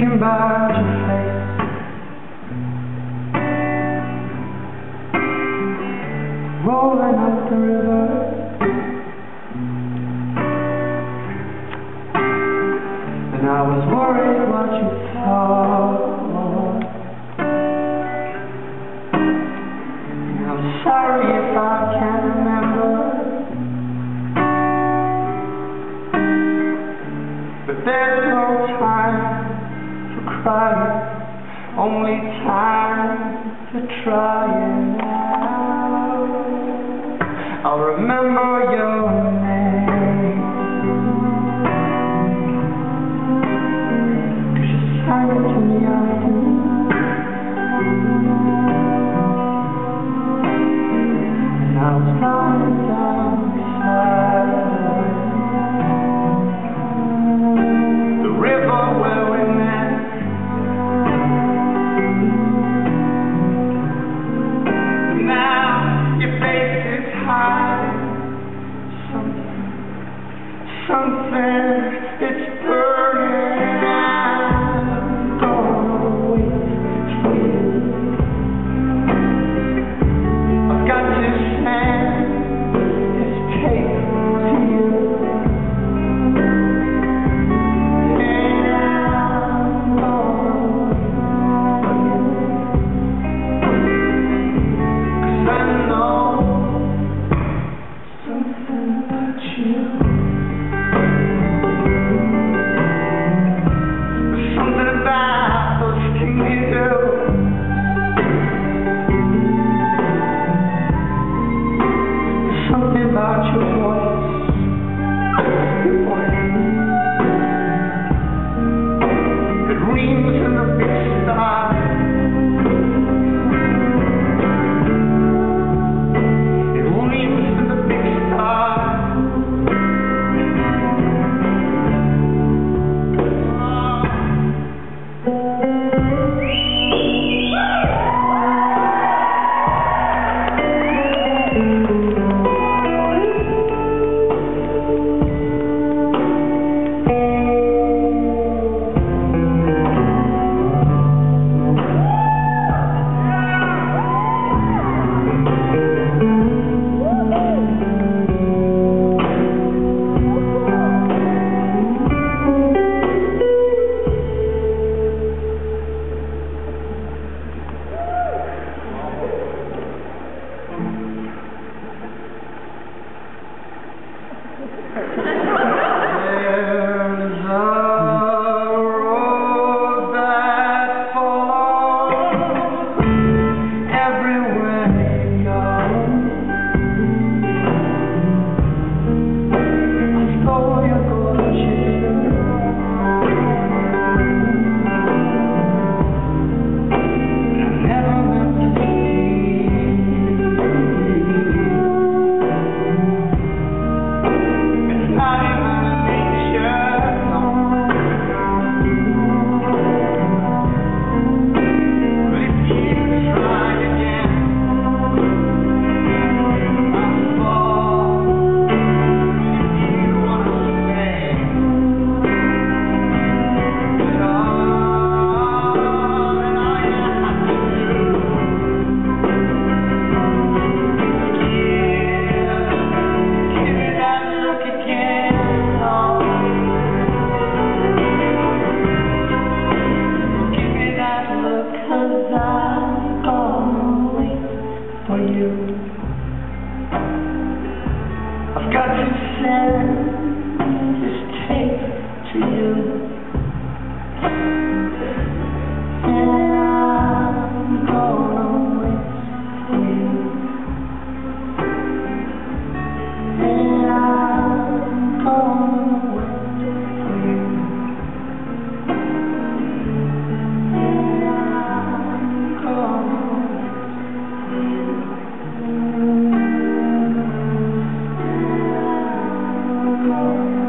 thinking about your face, rolling up the river, and I was worried what you thought. And I'm sorry if I can't remember, but there's no time for crying, only time for trying now. I'll remember your name, 'cause you sang it to me often, and I was lying down beside the river where we met. Now your face is hiding something, it's burning. I'm gonna wait for you. I've got to send this tape to you, and I'm gonna wait for you, 'cause I know something about you. Something about those things you do. Something about your voice. It rings in the big sky. It rings in the big sky. There's a road that follows everywhere you go. I stole your gorgeous, but I never meant to steal. It's not in my nature, no. But if you try again, I'll fall. If you wanna stay, darling, all you have to do give me that look again, oh. Give me that look, 'cause I'm gonna wait for you. I've got to send this tape to you, and I'm gonna wait for you, and I'm gonna wait for you, and I'm gonna wait for you.